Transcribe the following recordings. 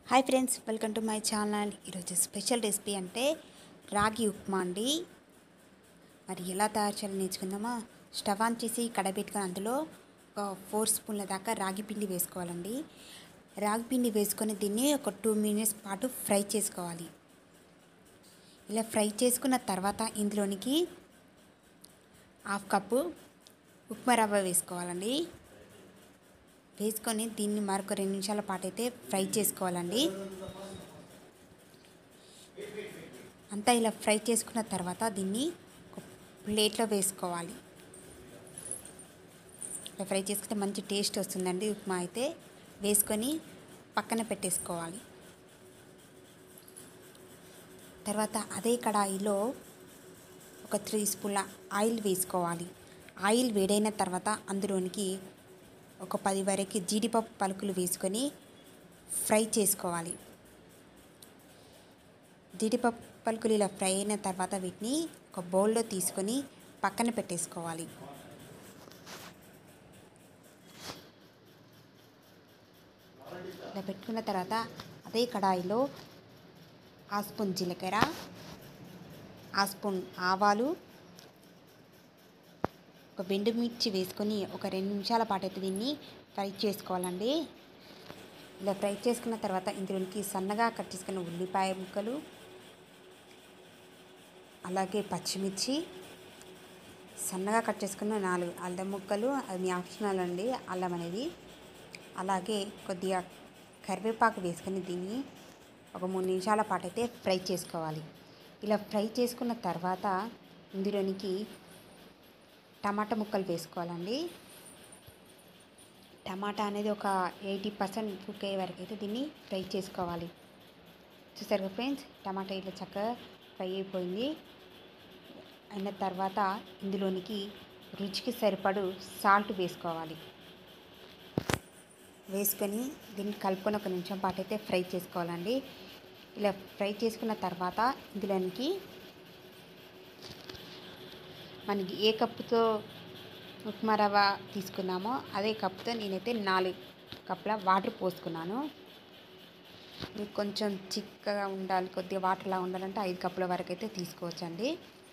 Hi friends, welcome to my channel. ఈరోజు special recipe అంటే రాగి ఉప్మా అండి. మరి ఎలా తయారు చేయాలో నేర్చుకుందామా. స్టవ్ ఆన్ చేసి కడాయి పెట్టుకొని అందులో ఒక 4 స్పూన్ల దాకా రాగి పిండి వేసుకోవాలండి. రాగి పిండి వేసుకొని దీన్ని ఒక 2 మినిట్స్ పాటు ఫ్రై చేసుకోవాలి. ఇలా ఫ్రై చేసుకున్న తర్వాత ఇందులోనికి 1/2 కప్పు ఉప్మా రవ్వ వేసుకోవాలండి. వేసుకొని దీన్ని మరొక 2 నిమిషాల పాటు అయితే ఫ్రై చేసుకోవాలండి. అంతా ఇలా ఫ్రై చేసుకున్న తర్వాత దీన్ని ఒక ప్లేట్లో వేసుకోవాలి. ఇలా ఫ్రై చేసుకుంటే మంచి టేస్ట్ వస్తుందండి ఉప్మా అయితే. వేసుకొని పక్కన పెట్టేసుకోవాలి. తర్వాత అదే కడాయిలో ఒక 3 స్పూన్ల ఆయిల్ వేసుకోవాలి. ఆయిల్ వేడైన తర్వాత అందులోనికి ఒక 10 వరకు జీడిపప్పు పలుకులు వేసుకొని ఫ్రై చేసుకోవాలి. జీడిపప్పు పలుకులు ఇలా ఫ్రై అయిన తర్వాత వీటిని ఒక బౌల్లో తీసుకొని పక్కన పెట్టేసుకోవాలి. ఇలా పెట్టుకున్న తర్వాత అదే కడాయిలో 1 స్పూన్ జీలకర్ర, 1 స్పూన్ ఆవాలు, ఒక ఎండుమిర్చి వేసుకొని ఒక 2 నిమిషాల పాటు అయితే దీన్ని ఫ్రై చేసుకోవాలండి. ఇలా ఫ్రై చేసుకున్న తర్వాత ఇందులోనికి సన్నగా కట్ చేసుకున్న ఉల్లిపాయ ముక్కలు, అలాగే పచ్చిమిర్చి, సన్నగా కట్ చేసుకున్న 4 అల్లం ముక్కలు, అది ఆప్షనల్ అండి అల్లం అనేది, అలాగే కొద్దిగా కరివేపాకు వేసుకొని దీన్ని ఒక 3 నిమిషాల పాటు అయితే ఫ్రై చేసుకోవాలి. ఇలా ఫ్రై చేసుకున్న తర్వాత ఇందులోనికి టమాటా ముక్కలు వేసుకోవాలండి. టమాటా అనేది ఒక 80% కుక్ అయ్యే వరకు అయితే దీన్ని ఫ్రై చేసుకోవాలి. చూసారు కదా ఫ్రెండ్స్, టమాటా ఇట్లా చక్కగా ఫ్రై అయిపోయింది. అయిన తర్వాత ఇందులోనికి రుచికి సరిపడు సాల్ట్ వేసుకోవాలి. వేసుకొని దీన్ని కలుపుకొని ఒక నిమిషం పాటు అయితే ఫ్రై చేసుకోవాలండి. ఇలా ఫ్రై చేసుకున్న తర్వాత ఇందులోనికి మనకి ఏ కప్పుతో ఉప్మా రవ్వ తీసుకున్నామో అదే కప్పుతో నేనైతే 4 కప్పుల వాటర్ పోసుకున్నాను. మీకు కొంచెం చిక్కగా ఉండాలి, కొద్దిగా వాటర్లా ఉండాలంటే 5 కప్పుల వరకు అయితే తీసుకోవచ్చండి.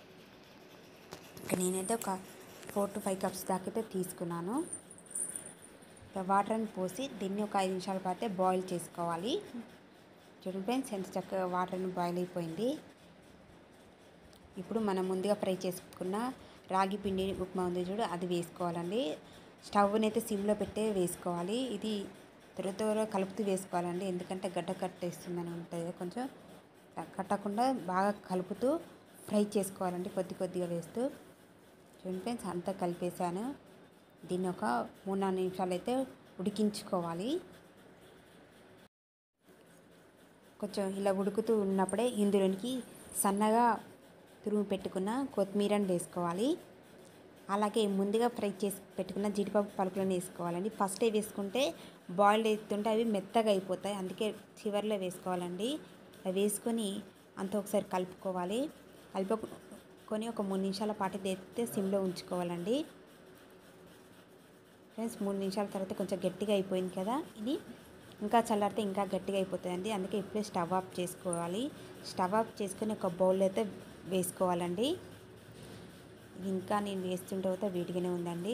నేనైతే ఒక 4 to 5 కప్స్ దాకా అయితే తీసుకున్నాను. వాటర్ని పోసి దీన్ని ఒక 5 నిమిషాల పాటు బాయిల్ చేసుకోవాలి. చూడండి ఫ్రెండ్స్, ఎంత చక్కగా వాటర్ని బాయిల్ అయిపోయింది. ఇప్పుడు మనం ముందుగా ఫ్రై చేసుకున్న రాగి పిండి ఉప్మా ఉంది చూడు, అది వేసుకోవాలండి. స్టవ్ని అయితే సిమ్లో పెట్టే వేసుకోవాలి. ఇది త్వర కలుపుతూ వేసుకోవాలండి, ఎందుకంటే గడ్డ కట్టేస్తుందని ఉంటుంది. కొంచెం కట్టకుండా బాగా కలుపుతూ ఫ్రై చేసుకోవాలండి, కొద్దిగా వేస్తూ. చూడండి ఫ్రెండ్స్, అంతా కలిపేసాను. దీన్ని ఒక 3-4 నిమిషాలు అయితే ఉడికించుకోవాలి. కొంచెం ఇలా ఉడుకుతూ ఉన్నప్పుడే ఇందులోనికి సన్నగా తురుము పెట్టుకున్న కొత్తిమీరని వేసుకోవాలి. అలాగే ముందుగా ఫ్రై చేసి పెట్టుకున్న జీడిపప్పు పలుకులను వేసుకోవాలండి. ఫస్టే వేసుకుంటే బాయిల్డ్ అవుతుంటే అవి మెత్తగా అయిపోతాయి, అందుకే చివరిలో వేసుకోవాలండి. అవి వేసుకొని అంతా ఒకసారి కలుపుకోవాలి. కలుపుకొని ఒక 3 నిమిషాల పాటు అయితే సిమ్లో ఉంచుకోవాలండి. ఫ్రెండ్స్, 3 నిమిషాల తర్వాత కొంచెం గట్టిగా అయిపోయింది కదా, ఇది ఇంకా చల్లారితే ఇంకా గట్టిగా అయిపోతుందండి. అందుకే ఇప్పుడే స్టవ్ ఆఫ్ చేసుకోవాలి. స్టవ్ ఆఫ్ చేసుకొని ఒక బౌల్ అయితే వేసుకోవాలండి. ఇది ఇంకా నేను వేస్తుంటే అయితే వేడిగానే ఉందండి.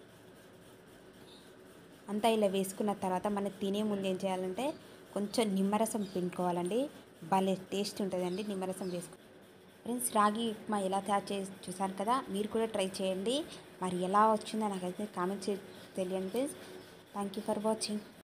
అంతా ఇలా వేసుకున్న తర్వాత మనం తినే ముందు ఏం చేయాలంటే కొంచెం నిమ్మరసం పిండుకోవాలండి. భలే టేస్ట్ ఉంటుందండి నిమ్మరసం వేసుకో. ఫ్రెండ్స్, రాగి ఉప్మా ఎలా తయారు చేసి చూసాను కదా, మీరు కూడా ట్రై చేయండి. మరి ఎలా వచ్చిందో నాకైతే కామెంట్ చేసి తెలియండి friends. Thank you for watching.